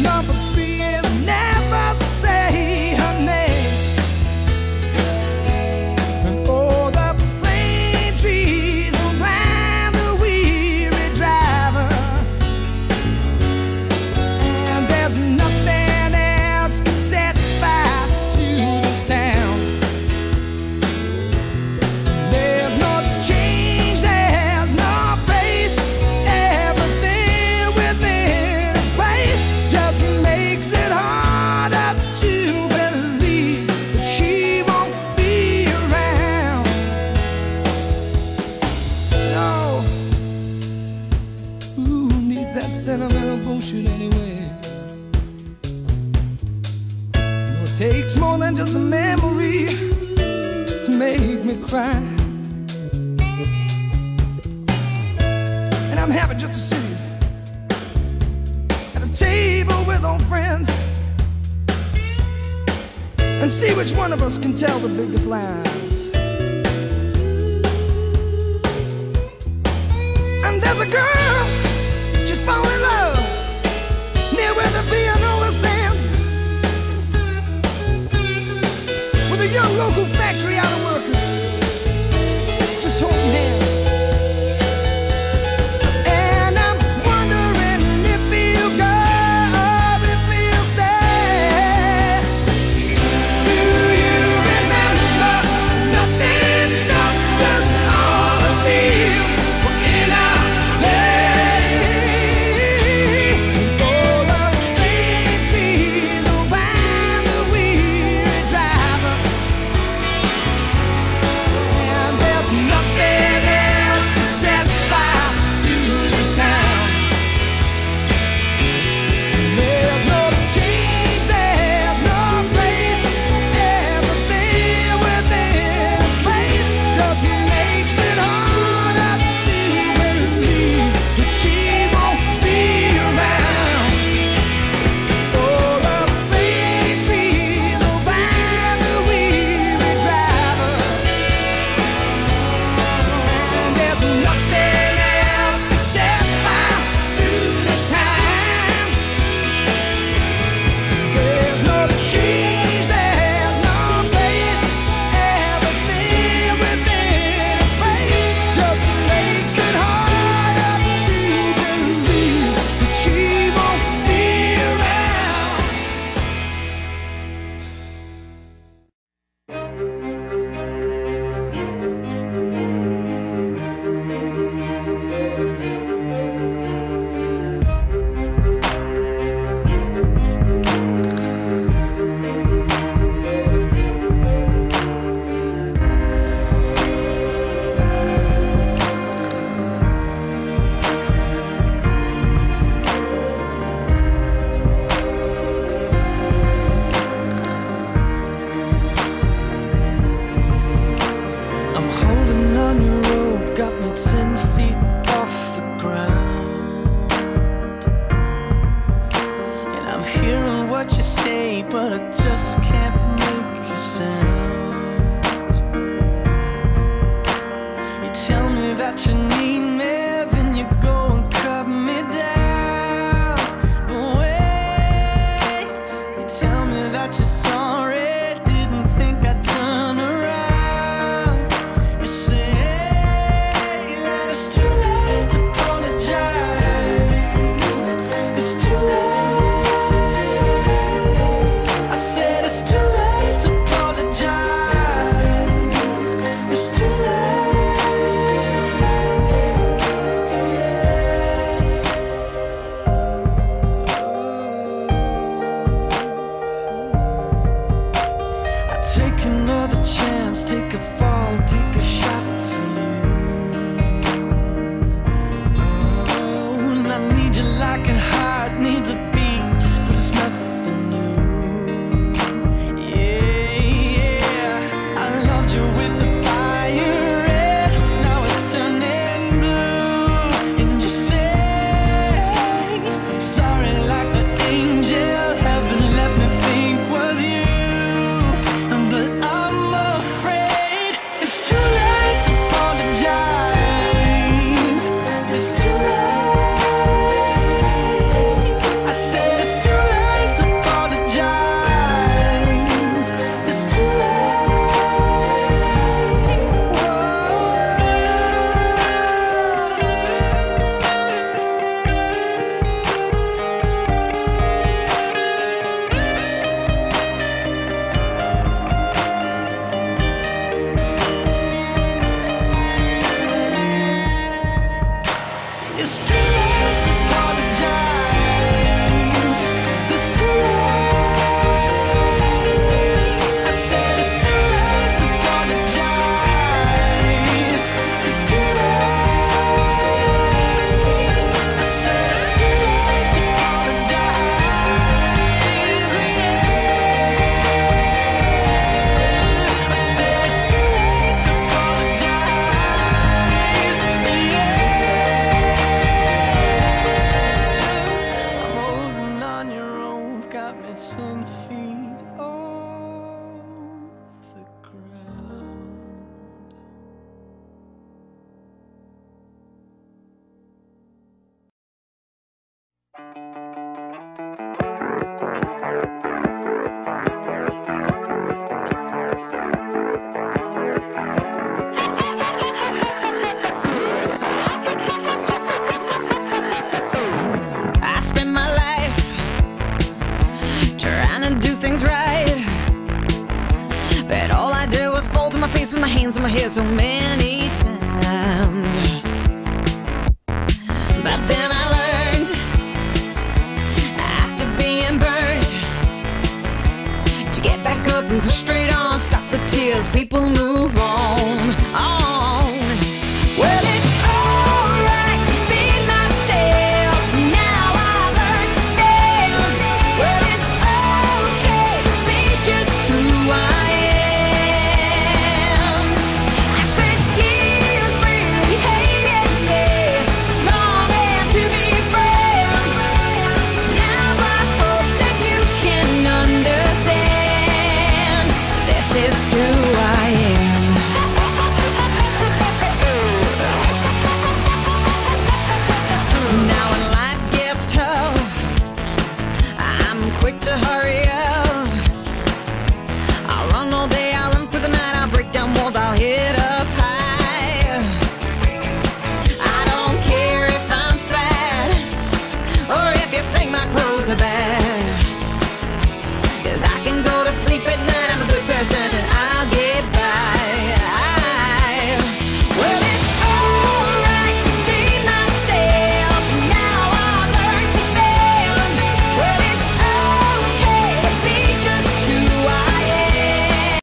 number 3 is never say her name. And all the flame trees will blind the weary driver. And there's nothing else can set fire to this town. There's no change, there's no place. Everything within its place just makes it harder to believe that she won't be around. No. Who needs that sentimental bullshit anyway? You know, it takes more than just a memory to make me cry. And I'm happy just to see you at a table with old friends and see which one of us can tell the biggest lies. And there's a girl, she's falling in love near where the piano stands, with a young local factory out of worker just holding hands. And I'm wondering if he'll go or if he'll stay. Do you remember? Nothing stopped us, all the fields were in our play. And all the green trees will bind the weary driver. And there's nothing else can set fire to this town. There's no change, there's no place. Everything within its place just makes it harder to believe that she won't be around. All the flame trees will bind the weary driver. And there's nothing else can set fire to this time. There's no change, there's no place. Everything within its place just makes it harder to believe that she won't be around. I'm holding on your rope, got me 10 feet off the ground. And I'm hearing what you say, but I just can't make you sound. You tell me that you need me, then you go and cut me down. But wait, you tell me that you're sorry, didn't think I'd turn around. You say that it's too late to apologize. It's too late. I said it's too late to apologize. It's too late. I take another chance, take a fall, take a shot for you. Oh, and I need you like a heart needs a beat, but it's nothing new. Yeah, I loved you with the fire red, now it's turning blue. And you say sorry like the angel heaven let me think was you. But I'm afraid it's too late to apologize. It's too late. I got me 10 feet off the ground. I spend my life trying to do things right, but all I did was fall to my face with my hands on my head so many times. But then I learned, after being burnt, to get back up and push straight on. Stop the tears, people move on, on. Well, it's alright to be myself. Now I learn to stand. Well, it's okay to be just who I am. I spent years really hating me, longing to be friends. Now I hope that you can understand. This is who I am. Now when life gets tough, I'm quick to hurry up.